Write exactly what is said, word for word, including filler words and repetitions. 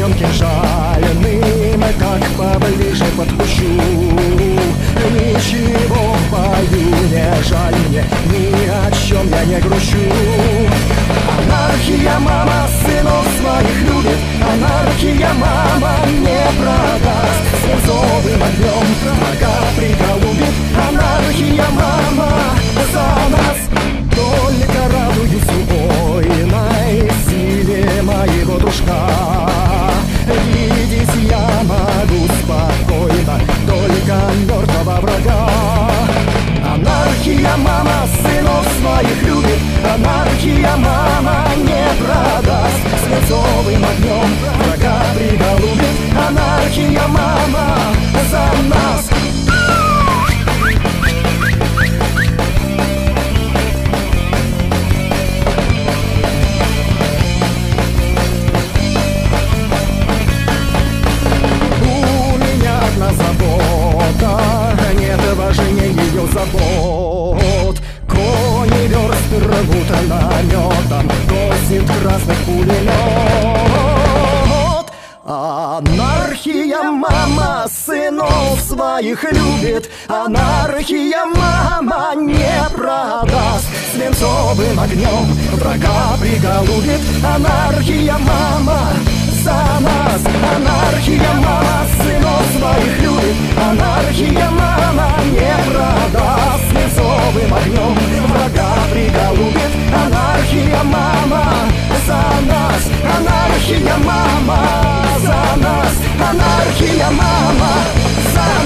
огнем кинжальным, как поближе подпущу. Ничего в бою не жаль мне, ни о чем я не грущу. Анархия, мама, сынов своих любит, анархия, мама, не продаст. Свинцовым огнем врага приголубит, анархия, мама, за нас. Только радуюсь убойной силе моего дружка. Видеть я могу спокойно только мертвого врага. Анархия, мама, сынов своих любит, анархия, мама, не продаст. Свинцовым огнем врага приголубит, анархия, мама, за нас. Нет важнее ее забот. Кони версты рвут наметом, косит красных пулемет. Анархия, мама, сынов своих любит, анархия, мама, не продаст. Свинцовым огнем врага приголубит, анархия, мама, за нас. Анархия, мама, сынов своих любит, анархия, мама, не продаст. Свинцовым огнем врага приголубит, анархия, мама, за нас. Анархия, мама, за нас. Анархия, мама, за нас.